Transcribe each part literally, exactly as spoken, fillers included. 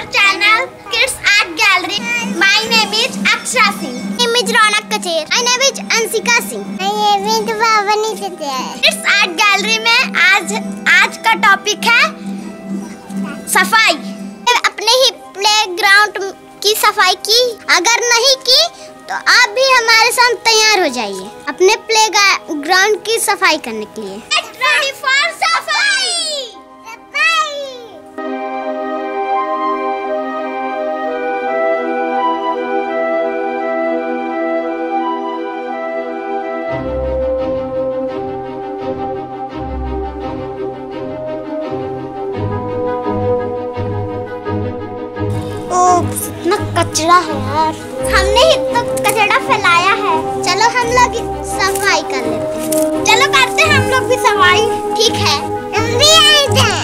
our channel Kids Art Gallery. My name is Aksha Singh. My name is Ronak Kacher. My name is Ansika Singh. My name is Bhavani Kacher. Kids Art Gallery में आज आज का topic है सफाई। अपने ही playground की सफाई की, अगर नहीं की तो आप भी हमारे साथ तैयार हो जाइए अपने प्लेग्राउंड की सफाई करने के लिए। Ready for सफाई। इतना कचरा है यार, हमने ही तो कचरा फैलाया है। चलो हम लोग सफाई कर लेते हैं। चलो करते हैं हम लोग भी सफाई। ठीक है, हम भी आए थे।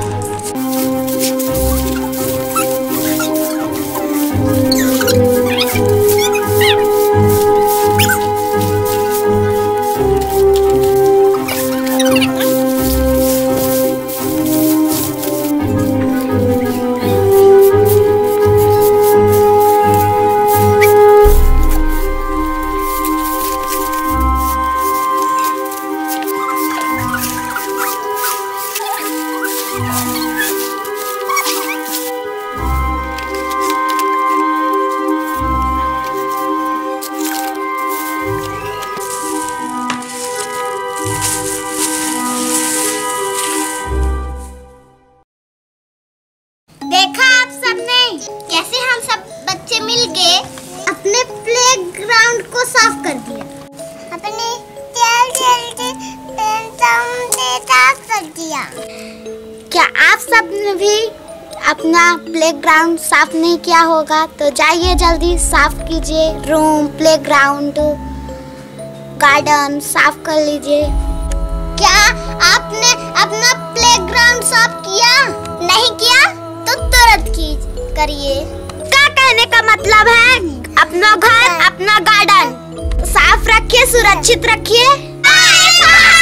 देखा आप सबने कैसे हम सब बच्चे मिल के अपने प्लेग्राउंड को साफ कर दिया। अपने साफ कर दिया। क्या आप सबने भी अपना प्लेग्राउंड साफ नहीं किया होगा तो जाइए जल्दी साफ कीजिए। रूम, प्लेग्राउंड, गार्डन साफ कर लीजिए। क्या आपने अपना प्लेग्राउंड साफ किया? नहीं किया तो तुरंत की करिए। क्या कहने का मतलब है, अपना घर, अपना गार्डन साफ रखिए, सुरक्षित रखिए।